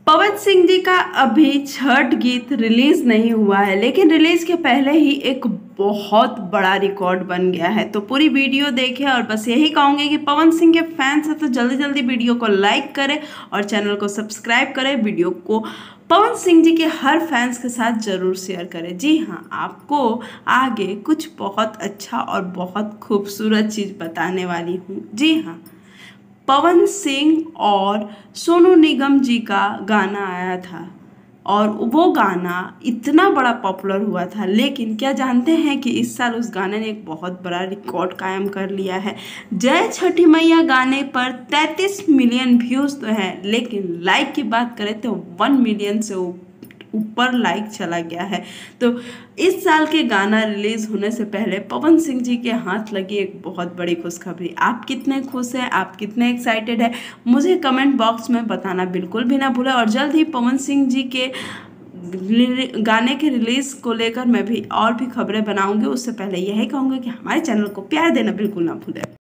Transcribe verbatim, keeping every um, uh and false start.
पवन सिंह जी का अभी छठ गीत रिलीज नहीं हुआ है, लेकिन रिलीज के पहले ही एक बहुत बड़ा रिकॉर्ड बन गया है। तो पूरी वीडियो देखें और बस यही कहूँगी कि पवन सिंह के फैंस हैं तो जल्दी जल्दी वीडियो को लाइक करें और चैनल को सब्सक्राइब करें। वीडियो को पवन सिंह जी के हर फैंस के साथ ज़रूर शेयर करें। जी हाँ, आपको आगे कुछ बहुत अच्छा और बहुत खूबसूरत चीज़ बताने वाली हूँ। जी हाँ, पवन सिंह और सोनू निगम जी का गाना आया था और वो गाना इतना बड़ा पॉपुलर हुआ था। लेकिन क्या जानते हैं कि इस साल उस गाने ने एक बहुत बड़ा रिकॉर्ड कायम कर लिया है। जय छठी मैया गाने पर तैंतीस मिलियन व्यूज़ तो हैं, लेकिन लाइक की बात करें तो वन मिलियन से ऊपर लाइक चला गया है। तो इस साल के गाना रिलीज होने से पहले पवन सिंह जी के हाथ लगी एक बहुत बड़ी खुशखबरी। आप कितने खुश हैं, आप कितने एक्साइटेड हैं, मुझे कमेंट बॉक्स में बताना बिल्कुल भी ना भूलें। और जल्द ही पवन सिंह जी के गाने के रिलीज को लेकर मैं भी और भी खबरें बनाऊंगी। उससे पहले यही कहूँगी कि हमारे चैनल को प्यार देना बिल्कुल ना भूलें।